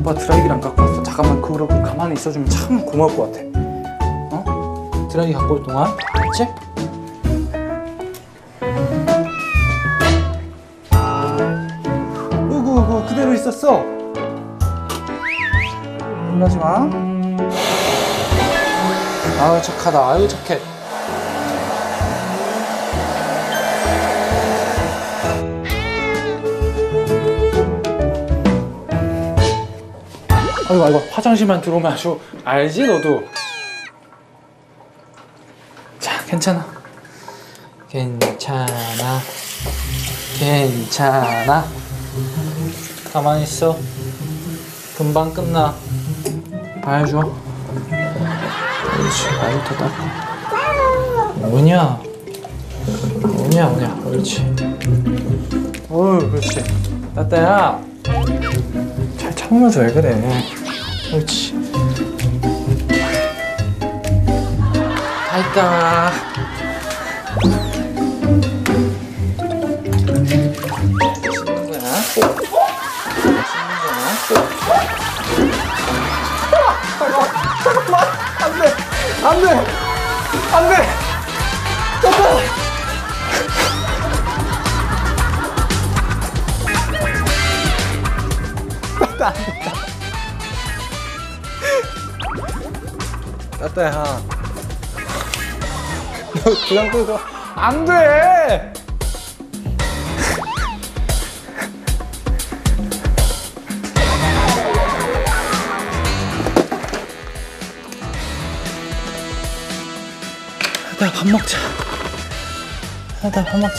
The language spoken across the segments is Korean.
오빠 드라이기를 안 갖고 왔어. 잠깐만 그러고 가만히 있어주면 참 고마울 것 같아. 어? 드라이기 갖고 올 동안 알았지? 으구 그대로 있었어. 놀라지 마. 아유 착하다. 아유 착해. 아이고 화장실만 들어오면 아주 알지 너도. 자 괜찮아 가만히 있어. 금방 끝나. 발 줘. 그렇지 발부터 닦고. 오냐 그렇지. 어휴 그렇지. 따따야 잘 참으면서 왜 그래. 그렇지. 다 있다. 씻는 거야. 잠깐만. 안 돼. 잠깐. 따따야 너 그냥 끄고 안 돼. 따따야 밥 먹자. 따따야 밥 먹자.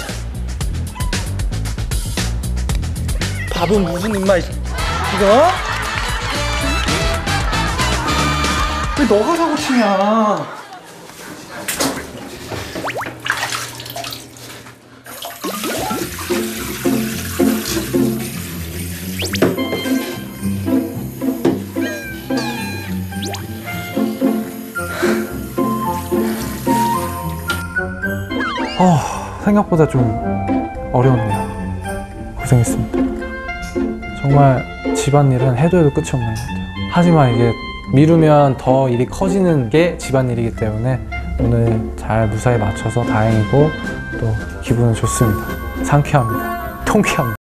밥은 무슨 입맛 이거? 왜 너가 사고 치냐? 생각보다 좀 어려웠네요. 고생했습니다. 정말 집안일은 해도 끝이 없는 것 같아요. 하지만 이게 미루면 더 일이 커지는 게 집안일이기 때문에 오늘 잘 무사히 맞춰서 다행이고 또 기분은 좋습니다. 상쾌합니다. 통쾌합니다.